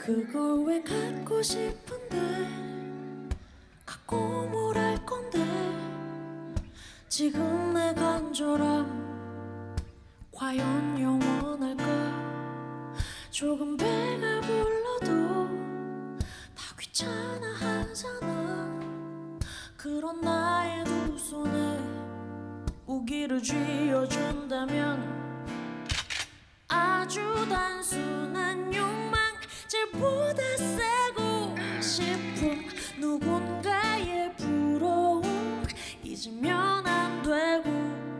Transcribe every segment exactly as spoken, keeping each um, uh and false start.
그걸 왜 갖고 싶은데 갖고 뭘 할 건데 지금 내 간절함 과연 영원할까. 조금 배가 불러도 다 귀찮아하잖아. 그런 나의 두 손에 우기를 쥐어준다면 아주 단순한 욕망, 젤보다 세고 싶은 누군가의 부러움 잊으면 안 되고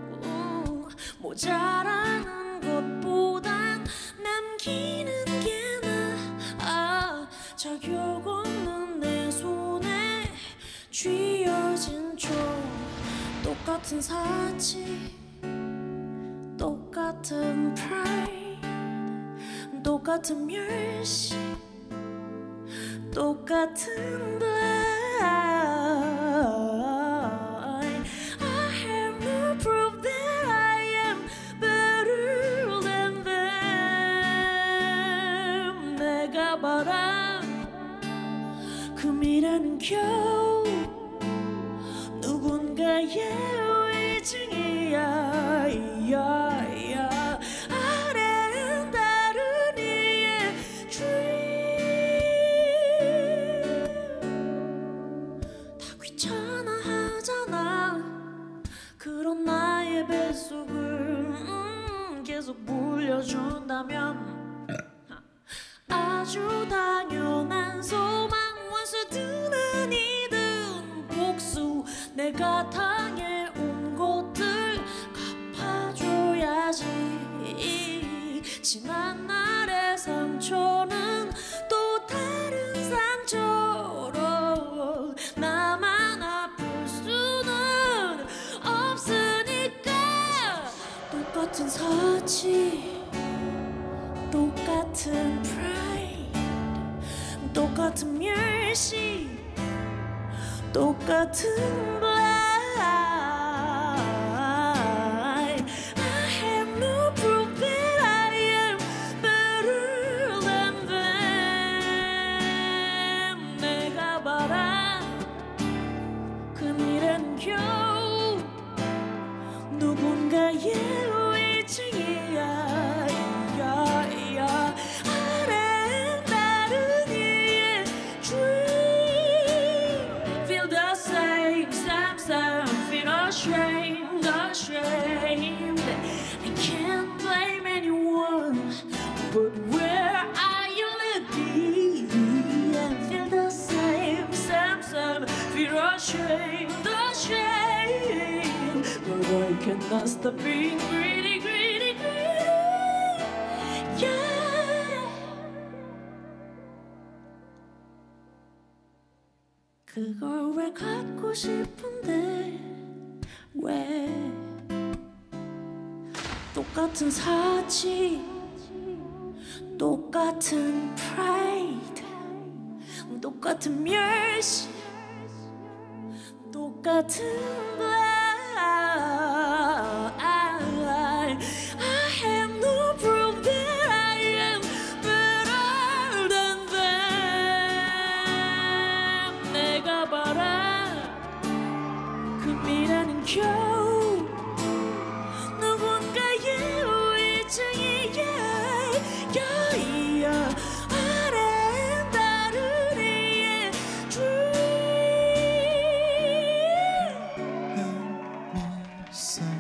모자라는 것보단 남기는 게 나아. 자격 없는 내 손에 쥐어진 총 똑같은 사치 똑같은 pride 똑같은 멸시 똑같은 blind. I have no proof that I am better than them. 내가 바란 그 미래는 겨우 누군가의 의증이야. 아래는 다른 이의 dream. 다 귀찮아하잖아. 그런 나의 뱃속을 음, 계속 불려준다면 아주 당연한 소망, 원수든 아니든 복수. 내가 당해온 것들 갚아줘야지. 지난 날의 상처는 또 다른 상처로 나만 아플 수는 없으니까. 똑같은 사치 똑같은 pride 똑같은 멸시 똑같은 blind. I have no proof that I am better than them. 내가 바란 그 미래는 겨우 누군가의 의증이야. 아래는 다른 이의 dream. Feel the same, same, same. Feel ashamed, ashamed. I can't blame anyone, but where are you looking? Feel the same, same, same. Feel ashamed, ashamed. But I cannot stop being greedy, greedy, greedy. Yeah. 그걸 왜 갖고 싶은데 왜 똑같은 사치 똑같은 pride 똑같은 멸시 똑같은 blind. I have no proof that I am better than them. 내가 바란 그 미래는 겨우 누군가의 의증이야. 아래는 다른 이의 dream. 햇빛